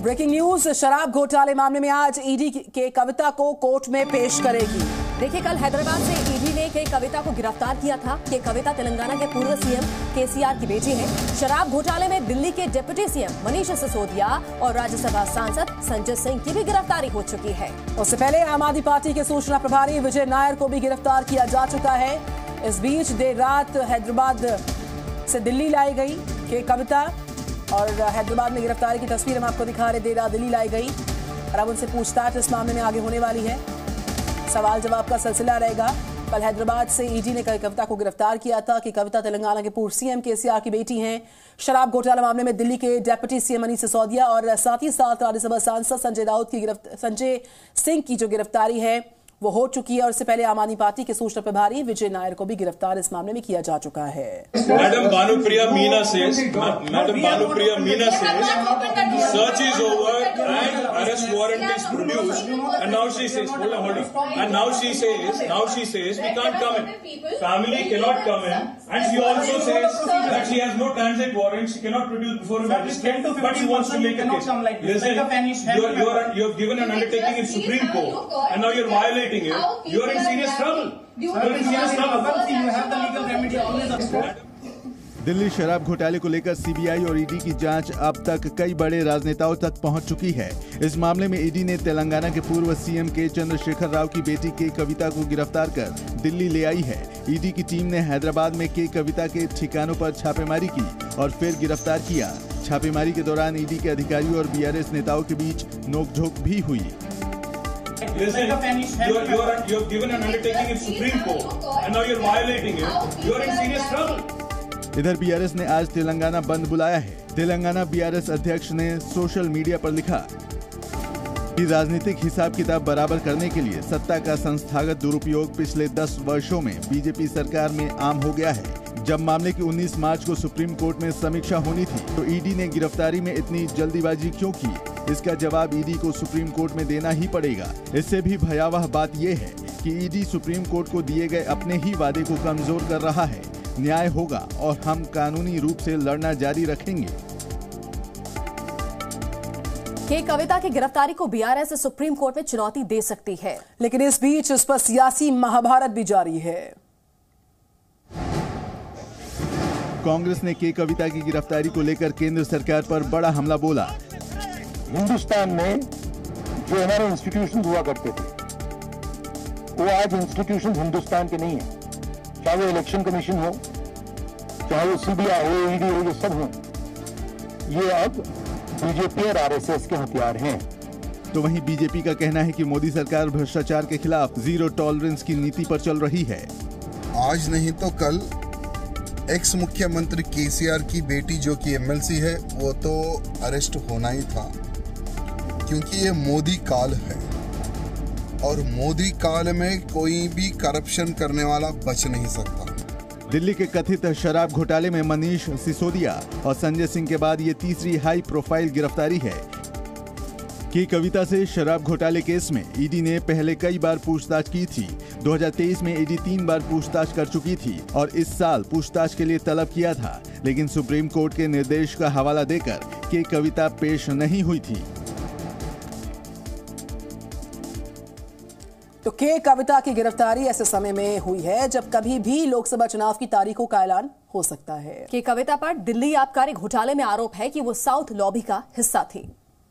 Breaking news, शराब घोटाले मामले में आज ईडी के कविता को कोर्ट में पेश करेगी। देखिए, कल हैदराबाद से ईडी ने के कविता को गिरफ्तार किया था। के कविता तेलंगाना के पूर्व सीएम केसीआर की बेटी है। शराब घोटाले में दिल्ली के डिप्टी सीएम मनीष सिसोदिया और राज्यसभा सांसद संजय सिंह की भी गिरफ्तारी हो चुकी है। उससे पहले आम आदमी पार्टी के सूचना प्रभारी विजय नायर को भी गिरफ्तार किया जा चुका है। इस बीच देर रात हैदराबाद से दिल्ली लाई गई के कविता और हैदराबाद में गिरफ्तारी की तस्वीर हम आपको दिखा रहे। देर रात दिल्ली लाई गई और अब उनसे पूछताछ इस मामले में आगे होने वाली है। सवाल जवाब का सिलसिला रहेगा। कल हैदराबाद से ईडी ने कविता को गिरफ्तार किया था कि कविता तेलंगाना के पूर्व सीएम केसीआर की बेटी हैं। शराब घोटाला मामले में दिल्ली के डिप्टी सीएम मनीष सिसोदिया और साथ ही साथ राज्यसभा सांसद संजय सिंह की जो गिरफ्तारी है वो हो चुकी है। और इससे पहले आम आदमी पार्टी के सूचना प्रभारी विजय नायर को भी गिरफ्तार इस मामले में किया जा चुका है। Madam Bhanupriya Meena says, search is over and arrest warrant is produced, and now she says, hold on, and now she says we can't come in. Family cannot come in, and she also says that she has no transit warrant, she cannot produce before a magistrate, but she wants to make a case. Listen, you have given an undertaking in Supreme Court, and now you're violating. You are in serious trouble. You are in serious trouble. You have the legal remedy always. Delhi शराब घोटाले को लेकर CBI और ED की जांच अब तक कई बड़े राजनेताओं तक पहुंच चुकी है। इस मामले में ईडी ने तेलंगाना के पूर्व सीएम के चंद्रशेखर राव की बेटी के कविता को गिरफ्तार कर दिल्ली ले आई है। ईडी की टीम ने हैदराबाद में के कविता के ठिकानों पर छापेमारी की और फिर गिरफ्तार किया। छापेमारी के दौरान ईडी के अधिकारियों और बीआरएस नेताओं के बीच नोकझोंक भी हुई। Listen, you have given an undertaking in Supreme Court, and now you're violating it. You are in serious trouble. इधर बीआरएस ने आज तेलंगाना बंद बुलाया है। तेलंगाना बीआरएस अध्यक्ष ने सोशल मीडिया पर लिखा कि राजनीतिक हिसाब किताब बराबर करने के लिए सत्ता का संस्थागत दुरुपयोग पिछले 10 वर्षों में बीजेपी सरकार में आम हो गया है। जब मामले की 19 मार्च को सुप्रीम कोर्ट में समीक्षा होनी थी तो ईडी ने गिरफ्तारी में इतनी जल्दीबाजी क्यों की? इसका जवाब ईडी को सुप्रीम कोर्ट में देना ही पड़ेगा। इससे भी भयावह बात यह है कि ईडी सुप्रीम कोर्ट को दिए गए अपने ही वादे को कमजोर कर रहा है। न्याय होगा और हम कानूनी रूप से लड़ना जारी रखेंगे। के कविता की गिरफ्तारी को बीआरएस सुप्रीम कोर्ट में चुनौती दे सकती है, लेकिन इस बीच इस पर सियासी महाभारत भी जारी है। कांग्रेस ने के कविता की गिरफ्तारी को लेकर केंद्र सरकार पर बड़ा हमला बोला। हिंदुस्तान में जो हमारे इंस्टीट्यूशन हुआ करते थे वो आज इंस्टीट्यूशन हिंदुस्तान के नहीं है। चाहे वो इलेक्शन कमीशन हो, चाहे वो सीबीआई हो, ईडी हो, ये सब हो, ये अब बीजेपी और आरएसएस के हथियार हैं। तो वहीं बीजेपी का कहना है कि मोदी सरकार भ्रष्टाचार के खिलाफ जीरो टॉलरेंस की नीति पर चल रही है। आज नहीं तो कल एक्स मुख्यमंत्री केसीआर की बेटी जो कि एमएलसी है वो तो अरेस्ट होना ही था, क्योंकि ये मोदी काल है और मोदी काल में कोई भी करप्शन करने वाला बच नहीं सकता। दिल्ली के कथित शराब घोटाले में मनीष सिसोदिया और संजय सिंह के बाद ये तीसरी हाई प्रोफाइल गिरफ्तारी है। की कविता से शराब घोटाले केस में ईडी ने पहले कई बार पूछताछ की थी। 2023 में ईडी 3 बार पूछताछ कर चुकी थी और इस साल पूछताछ के लिए तलब किया था, लेकिन सुप्रीम कोर्ट के निर्देश का हवाला देकर के कविता पेश नहीं हुई थी। तो के कविता की गिरफ्तारी ऐसे समय में हुई है जब कभी भी लोकसभा चुनाव की तारीखों का ऐलान हो सकता है। के कविता पर दिल्ली आबकारी घोटाले में आरोप है कि वो साउथ लॉबी का हिस्सा थी।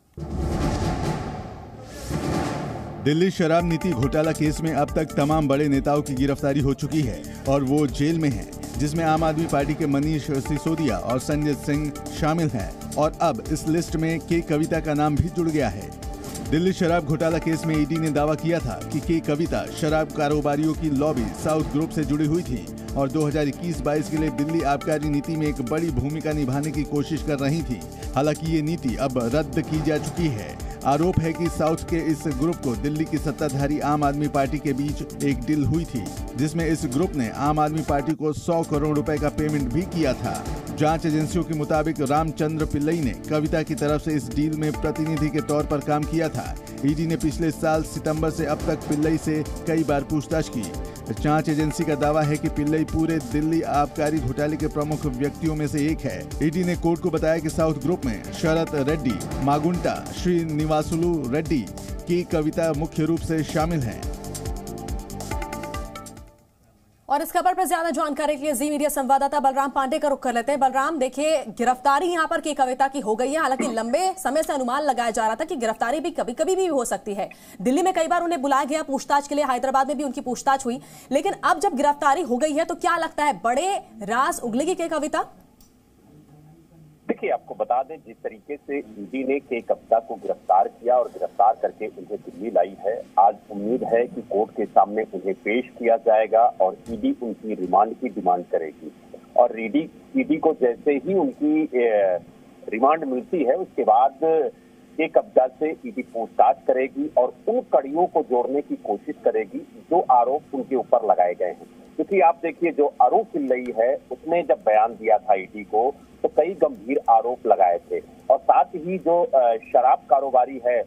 दिल्ली शराब नीति घोटाला केस में अब तक तमाम बड़े नेताओं की गिरफ्तारी हो चुकी है और वो जेल में हैं, जिसमें आम आदमी पार्टी के मनीष सिसोदिया और संजय सिंह शामिल हैं और अब इस लिस्ट में के कविता का नाम भी जुड़ गया है। दिल्ली शराब घोटाला केस में ईडी ने दावा किया था कि के कविता शराब कारोबारियों की लॉबी साउथ ग्रुप से जुड़ी हुई थी और 2021-22 के लिए दिल्ली आबकारी नीति में एक बड़ी भूमिका निभाने की कोशिश कर रही थी। हालांकि ये नीति अब रद्द की जा चुकी है। आरोप है कि साउथ के इस ग्रुप को दिल्ली की सत्ताधारी आम आदमी पार्टी के बीच एक डील हुई थी, जिसमें इस ग्रुप ने आम आदमी पार्टी को 100 करोड़ रुपए का पेमेंट भी किया था। जांच एजेंसियों के मुताबिक रामचंद्र पिल्लई ने कविता की तरफ से इस डील में प्रतिनिधि के तौर पर काम किया था। ईडी ने पिछले साल सितंबर से अब तक पिल्लई से कई बार पूछताछ की। जांच एजेंसी का दावा है कि पिल्लई पूरे दिल्ली आबकारी घोटाले के प्रमुख व्यक्तियों में से एक है। ईडी ने कोर्ट को बताया कि साउथ ग्रुप में शरत रेड्डी, मागुंटा, श्रीनिवासुलु रेड्डी की कविता मुख्य रूप से शामिल हैं। और इस खबर पर ज्यादा जानकारी के लिए जी मीडिया संवाददाता बलराम पांडे का रुख कर लेते हैं। बलराम, देखिए गिरफ्तारी यहां पर की कविता की हो गई है। हालांकि लंबे समय से अनुमान लगाया जा रहा था कि गिरफ्तारी भी कभी कभी भी हो सकती है। दिल्ली में कई बार उन्हें बुलाया गया पूछताछ के लिए, हैदराबाद में भी उनकी पूछताछ हुई, लेकिन अब जब गिरफ्तारी हो गई है तो क्या लगता है बड़े राज उगलेगी के कविता? देखिए, आपको बता दें, जिस तरीके से ईडी ने के कविता को गिरफ्तार किया और गिरफ्तार करके उन्हें दिल्ली लाई है, आज उम्मीद है कि कोर्ट के सामने उन्हें पेश किया जाएगा और ईडी उनकी रिमांड की डिमांड करेगी। और ईडी को जैसे ही उनकी रिमांड मिलती है उसके बाद के कब्जा से ईडी पूछताछ करेगी और उन कड़ियों को जोड़ने की कोशिश करेगी जो आरोप उनके ऊपर लगाए गए हैं। क्योंकि आप देखिए, जो अरुण पिल्लई है उसने जब बयान दिया था ईडी को तो कई गंभीर आरोप लगाए थे। और साथ ही जो शराब कारोबारी है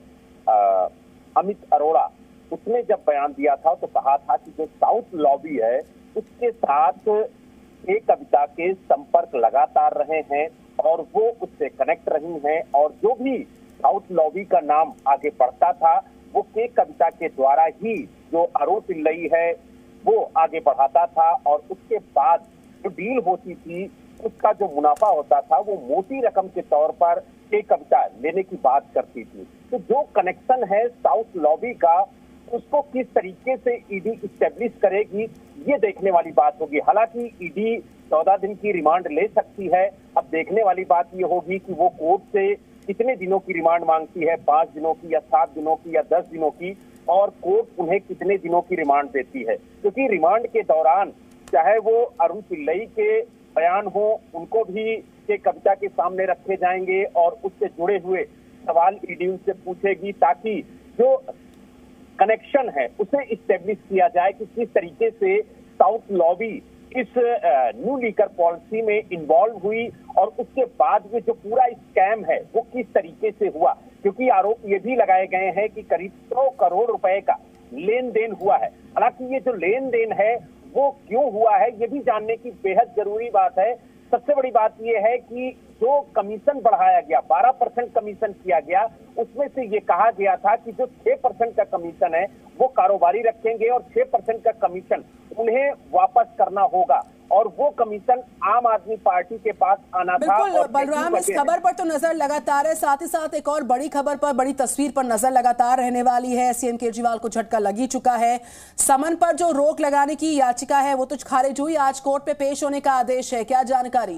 अमित अरोड़ा, उसने जब बयान दिया था तो कहा था कि जो साउथ लॉबी है उसके साथ एक कविता के संपर्क लगातार रहे हैं और वो उससे कनेक्ट रही हैं और जो भी साउथ लॉबी का नाम आगे बढ़ता था वो के कविता के द्वारा ही जो अरुण पिल्लई है वो आगे बढ़ाता था और उसके बाद जो डील होती थी उसका जो मुनाफा होता था वो मोटी रकम के तौर पर के कविता लेने की बात करती थी। तो जो कनेक्शन है साउथ लॉबी का उसको किस तरीके से ईडी इस्टेब्लिश करेगी ये देखने वाली बात होगी। हालांकि ईडी 14 दिन की रिमांड ले सकती है। अब देखने वाली बात ये होगी कि वो कोर्ट से कितने दिनों की रिमांड मांगती है, 5 दिनों की या 7 दिनों की या 10 दिनों की, और कोर्ट उन्हें कितने दिनों की रिमांड देती है। क्योंकि रिमांड के दौरान चाहे वो अरुण पिल्लई के बयान हो उनको भी के कविता के सामने रखे जाएंगे और उससे जुड़े हुए सवाल ईडी उनसे पूछेगी ताकि जो कनेक्शन है उसे इस्टेब्लिश किया जाए कि किस तरीके से साउथ लॉबी इस न्यू लीकर पॉलिसी में इन्वॉल्व हुई और उसके बाद में जो पूरा स्कैम है वो किस तरीके से हुआ। क्योंकि आरोप ये भी लगाए गए हैं कि करीब 100 करोड़ रुपए का लेन देन हुआ है। हालांकि ये जो लेन देन है वो क्यों हुआ है ये भी जानने की बेहद जरूरी बात है। सबसे बड़ी बात ये है कि जो कमीशन बढ़ाया गया, 12% कमीशन किया गया, उसमें से ये कहा गया था कि जो 6% का कमीशन है वो कारोबारी रखेंगे और 6% का कमीशन उन्हें वापस करना होगा और वो कमीशन आम आदमी पार्टी के पास आना था। बिल्कुल बलराम, इस खबर पर तो नजर लगातार है, साथ ही साथ एक और बड़ी खबर पर, बड़ी तस्वीर पर नजर लगातार रहने वाली है। सीएम केजरीवाल को झटका लग ही चुका है। समन पर जो रोक लगाने की याचिका है वो तो खारिज हुई, आज कोर्ट पे पेश होने का आदेश है, क्या जानकारी?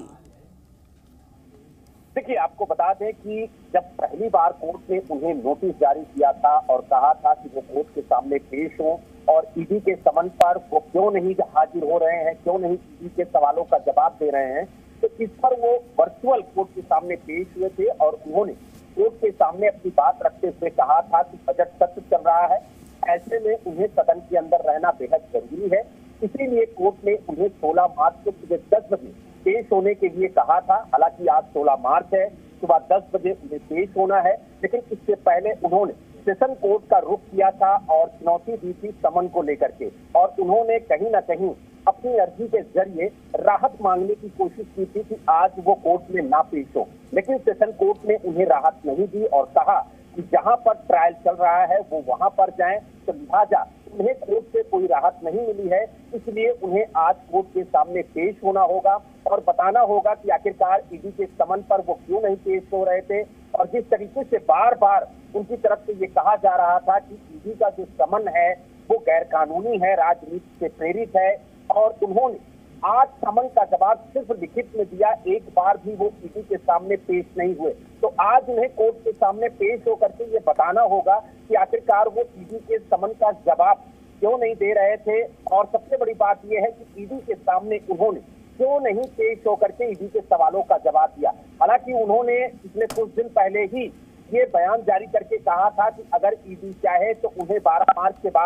देखिए, आपको बता दें कि जब पहली बार कोर्ट ने उन्हें नोटिस जारी किया था और कहा था कि वो कोर्ट के सामने पेश हो और ईडी के समन पर वो क्यों नहीं हाजिर हो रहे हैं, क्यों नहीं ईडी के सवालों का जवाब दे रहे हैं, तो इस पर वो वर्चुअल कोर्ट के सामने पेश हुए थे और उन्होंने कोर्ट के सामने अपनी बात रखते हुए कहा था कि बजट सत्र चल रहा है, ऐसे में उन्हें सदन के अंदर रहना बेहद जरूरी है। इसीलिए कोर्ट ने उन्हें 16 मार्च को सुबह 10 बजे पेश होने के लिए कहा था। हालांकि आज 16 मार्च है, सुबह 10 बजे उन्हें पेश होना है, लेकिन इससे पहले उन्होंने सेशन कोर्ट का रुख किया था और चुनौती दी थी समन को लेकर के, और उन्होंने कहीं ना कहीं अपनी अर्जी के जरिए राहत मांगने की कोशिश की थी कि आज वो कोर्ट में ना पेश हो। लेकिन सेशन कोर्ट ने उन्हें राहत नहीं दी और कहा कि जहां पर ट्रायल चल रहा है वो वहां पर जाएं, तो लिहाजा उन्हें कोर्ट से कोई राहत नहीं मिली है, इसलिए उन्हें आज कोर्ट के सामने पेश होना होगा और बताना होगा कि आखिरकार ईडी के समन पर वो क्यों नहीं पेश हो रहे थे। और जिस तरीके से बार बार उनकी तरफ से ये कहा जा रहा था कि ईडी का जो समन है वो गैर कानूनी है, राजनीति से प्रेरित है, और उन्होंने आज समन का जवाब सिर्फ लिखित में दिया, एक बार भी वो ईडी के सामने पेश नहीं हुए। तो आज उन्हें कोर्ट के सामने पेश होकर के ये बताना होगा कि आखिरकार वो ईडी के समन का जवाब क्यों नहीं दे रहे थे। और सबसे बड़ी बात यह है कि ईडी के सामने उन्होंने क्यों नहीं पेश होकर के ईडी के सवालों का जवाब दिया। हालांकि उन्होंने पिछले कुछ दिन पहले ही ये बयान जारी करके कहा था कि अगर ईडी चाहे तो उन्हें 12 मार्च के बाद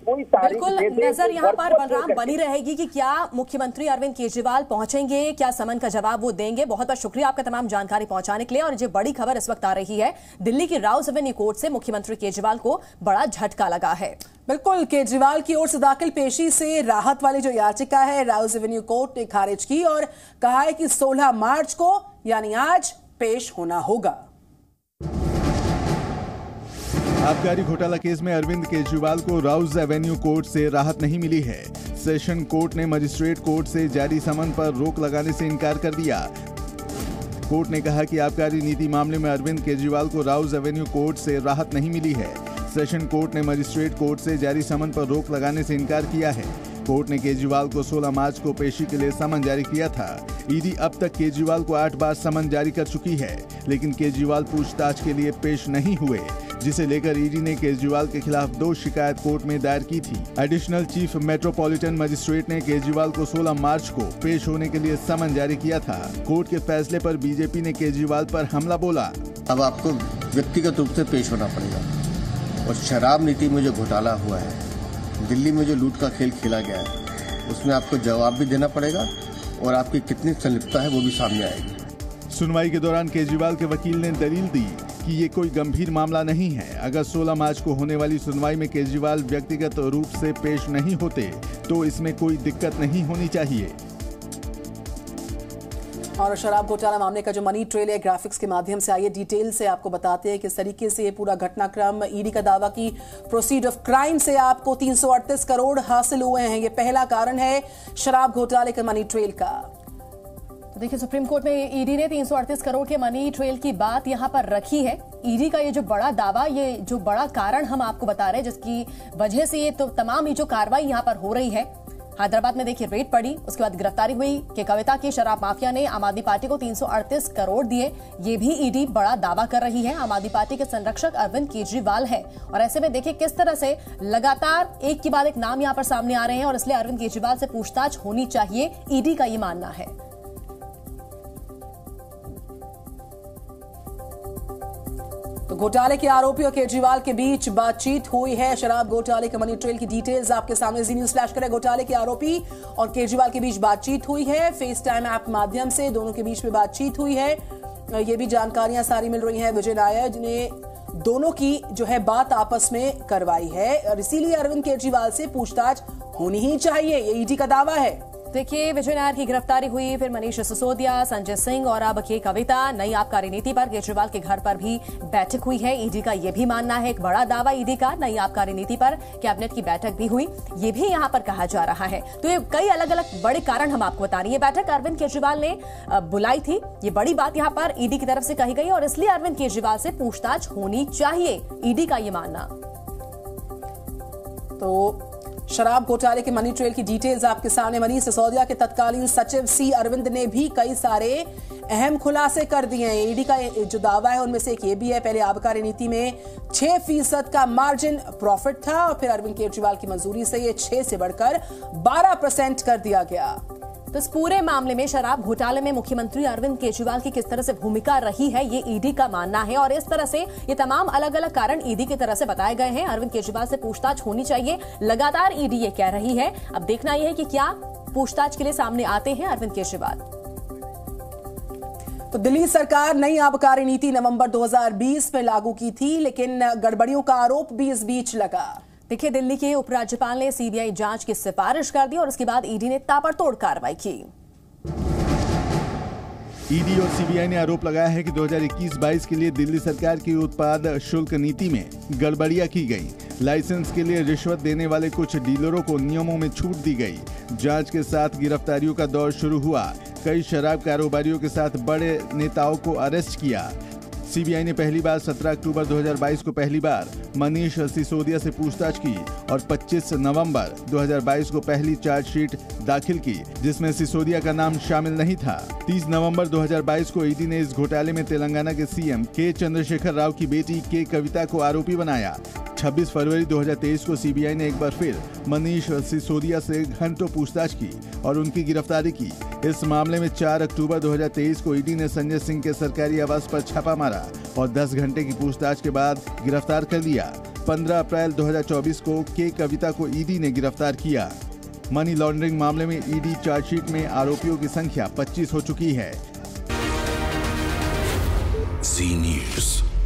कोई तारीख बिल्कुल दे दे, नजर यहाँ पर वर्कआउट बलराम करके। बनी रहेगी कि क्या मुख्यमंत्री अरविंद केजरीवाल पहुंचेंगे, क्या समन का जवाब वो देंगे। बहुत बहुत शुक्रिया आपका तमाम जानकारी पहुंचाने के लिए। और जो बड़ी खबर इस वक्त आ रही है, दिल्ली की राउज एवेन्यू कोर्ट से मुख्यमंत्री केजरीवाल को बड़ा झटका लगा है। बिल्कुल, केजरीवाल की ओर से दाखिल पेशी से राहत वाली जो याचिका है राउज एवेन्यू कोर्ट ने खारिज की और कहा है कि 16 मार्च को यानी आज पेश होना होगा। आबकारी घोटाला केस में अरविंद केजरीवाल को राउज एवेन्यू कोर्ट से राहत नहीं मिली है। सेशन कोर्ट ने मजिस्ट्रेट कोर्ट से जारी समन पर रोक लगाने से इनकार कर दिया। कोर्ट ने कहा कि आबकारी नीति मामले में अरविंद केजरीवाल को राउज एवेन्यू कोर्ट से राहत नहीं मिली है। सेशन कोर्ट ने मजिस्ट्रेट कोर्ट से जारी समन पर रोक लगाने से इनकार किया है। कोर्ट ने केजरीवाल को 16 मार्च को पेशी के लिए समन जारी किया था। ईडी अब तक केजरीवाल को 8 बार समन जारी कर चुकी है, लेकिन केजरीवाल पूछताछ के लिए पेश नहीं हुए, जिसे लेकर ईडी ने केजरीवाल के खिलाफ 2 शिकायत कोर्ट में दायर की थी। एडिशनल चीफ मेट्रोपॉलिटन मजिस्ट्रेट ने केजरीवाल को 16 मार्च को पेश होने के लिए समन जारी किया था। कोर्ट के फैसले पर बीजेपी ने केजरीवाल पर हमला बोला। अब आपको व्यक्तिगत रूप से पेश होना पड़ेगा और शराब नीति में जो घोटाला हुआ है, दिल्ली में जो लूट का खेल खेला गया है, उसमें आपको जवाब भी देना पड़ेगा और आपकी कितनी संलिप्तता है वो भी सामने आएगी। सुनवाई के दौरान केजरीवाल के वकील ने दलील दी कि ये कोई गंभीर मामला नहीं है। अगर 16 मार्च को होने वाली सुनवाई में केजरीवाल व्यक्तिगत रूप से पेश नहीं होते तो इसमें कोई दिक्कत नहीं होनी चाहिए। और शराब घोटाला मामले का जो मनी ट्रेल है, ग्राफिक्स के माध्यम से आइए डिटेल से आपको बताते हैं किस तरीके से ये पूरा घटनाक्रम। ईडी का दावा की प्रोसीड ऑफ क्राइम से आपको 338 करोड़ हासिल हुए हैं। ये पहला कारण है शराब घोटाले के मनी ट्रेल का। तो देखिए, सुप्रीम कोर्ट में ईडी ने 338 करोड़ के मनी ट्रेल की बात यहां पर रखी है। ईडी का ये जो बड़ा दावा, ये जो बड़ा कारण हम आपको बता रहे हैं, जिसकी वजह से ये तो तमाम ये जो कार्रवाई यहां पर हो रही है। हैदराबाद में देखिए रेड पड़ी, उसके बाद गिरफ्तारी हुई कि कविता की शराब माफिया ने आम आदमी पार्टी को 338 करोड़ दिए। ये भी ईडी बड़ा दावा कर रही है। आम आदमी पार्टी के संरक्षक अरविंद केजरीवाल है और ऐसे में देखिए किस तरह से लगातार एक के बाद एक नाम यहां पर सामने आ रहे हैं और इसलिए अरविंद केजरीवाल से पूछताछ होनी चाहिए, ईडी का ये मानना है। तो घोटाले के आरोपी और केजरीवाल के बीच बातचीत हुई है। शराब घोटाले के मनी ट्रेल की डिटेल्स आपके सामने जी न्यूज़ फ्लैश करें। घोटाले के आरोपी और केजरीवाल के बीच बातचीत हुई है, फेस टाइम ऐप माध्यम से दोनों के बीच में बातचीत हुई है। ये भी जानकारियां सारी मिल रही हैं। विजय नायर ने दोनों की जो है बात आपस में करवाई है और इसीलिए अरविंद केजरीवाल से पूछताछ होनी ही चाहिए, ये ईडी का दावा है। देखिए, विजय नायर की गिरफ्तारी हुई, फिर मनीष सिसोदिया, संजय सिंह और अब के कविता। नई आबकारी नीति पर केजरीवाल के घर पर भी बैठक हुई है। ईडी का यह भी मानना है, एक बड़ा दावा ईडी का, नई आबकारी नीति पर कैबिनेट की बैठक भी हुई, ये भी यहां पर कहा जा रहा है। तो ये कई अलग अलग बड़े कारण हम आपको बता रही है। बैठक अरविंद केजरीवाल ने बुलाई थी, ये बड़ी बात यहां पर ईडी की तरफ से कही गई और इसलिए अरविंद केजरीवाल से पूछताछ होनी चाहिए, ईडी का ये मानना। तो शराब घोटाले के मनी ट्रेल की डिटेल्स आपके सामने। मनीष सिसोदिया के तत्कालीन सचिव सी अरविंद ने भी कई सारे अहम खुलासे कर दिए हैं। ईडी का जो दावा है उनमें से एक ये भी है, पहले आबकारी नीति में 6% का मार्जिन प्रॉफिट था और फिर अरविंद केजरीवाल की मंजूरी से ये 6 से बढ़कर 12% कर दिया गया। तो इस पूरे मामले में, शराब घोटाले में मुख्यमंत्री अरविंद केजरीवाल की किस तरह से भूमिका रही है, ये ईडी का मानना है और इस तरह से ये तमाम अलग अलग कारण ईडी की तरह से बताए गए हैं। अरविंद केजरीवाल से पूछताछ होनी चाहिए, लगातार ईडी ये कह रही है। अब देखना यह है कि क्या पूछताछ के लिए सामने आते हैं अरविंद केजरीवाल। तो दिल्ली सरकार नई आबकारी नीति नवंबर 2020 में लागू की थी, लेकिन गड़बड़ियों का आरोप भी इस बीच लगा। देखिए, दिल्ली के उपराज्यपाल ने सीबीआई जांच की सिफारिश कर दी और उसके बाद ईडी ने ताबड़तोड़ कार्रवाई की। ईडी और सीबीआई ने आरोप लगाया है कि 2021-22 के लिए दिल्ली सरकार की उत्पाद शुल्क नीति में गड़बड़ियां की गई। लाइसेंस के लिए रिश्वत देने वाले कुछ डीलरों को नियमों में छूट दी गई। जांच के साथ गिरफ्तारियों का दौर शुरू हुआ। कई शराब कारोबारियों के साथ बड़े नेताओं को अरेस्ट किया। सीबीआई ने पहली बार 17 अक्टूबर 2022 को पहली बार मनीष सिसोदिया से पूछताछ की और 25 नवंबर 2022 को पहली चार्जशीट दाखिल की, जिसमें सिसोदिया का नाम शामिल नहीं था। 30 नवंबर 2022 को ईडी ने इस घोटाले में तेलंगाना के सीएम के चंद्रशेखर राव की बेटी के कविता को आरोपी बनाया। 26 फरवरी 2023 को सीबीआई ने एक बार फिर मनीष सिसोदिया से घंटों पूछताछ की और उनकी गिरफ्तारी की। इस मामले में 4 अक्टूबर 2023 को ईडी ने संजय सिंह के सरकारी आवास पर छापा मारा और 10 घंटे की पूछताछ के बाद गिरफ्तार कर लिया। 15 अप्रैल 2024 को के कविता को ईडी ने गिरफ्तार किया। मनी लॉन्ड्रिंग मामले में ईडी चार्जशीट में आरोपियों की संख्या 25 हो चुकी है। Zee News।